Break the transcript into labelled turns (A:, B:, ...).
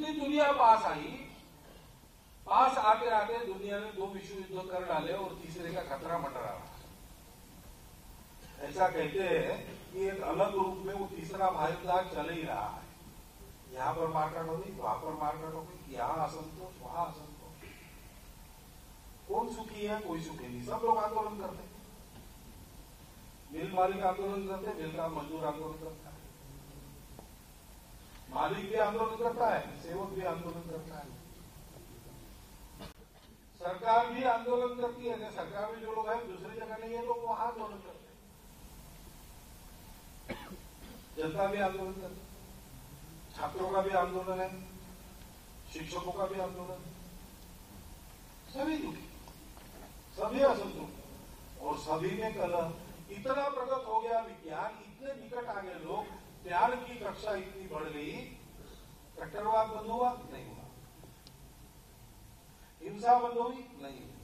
A: जितनी दुनिया पास आई, पास आते आते दुनिया ने 2 विश्व युद्ध कर डाले और तीसरे का खतरा मंडरा रहा। ऐसा कहते हैं कि एक अलग रूप में वो तीसरा महायुद्ध चल ही रहा है। यहां पर मारकाट होगी, वहां पर मारकाट होगी, यहां असंतोष, वहां असंतोष। कौन सुखी है? कोई सुखी नहीं। सब लोग आंदोलन करते, मिल मालिक आंदोलन करते, मिल का मजदूर आंदोलन करता है, मालिक भी आंदोलन करता है, सेवक भी आंदोलन करता है, सरकार भी आंदोलन करती है। सरकार में जो लोग हैं दूसरी जगह नहीं है, लोग वहां आंदोलन करते हैं। जनता भी आंदोलन करती है, छात्रों का भी आंदोलन है, शिक्षकों का भी आंदोलन है। सभी दुखी, सभी असंतुष्ट और सभी में कलह। इतना प्रगत हो गया विज्ञान, इतने निकट आ गए लोग, ज्ञान की कक्षा इतनी बढ़ गई, कट्टरवाद बंद हुआ? नहीं हुआ। हिंसा बंद हुई? नहीं हुई।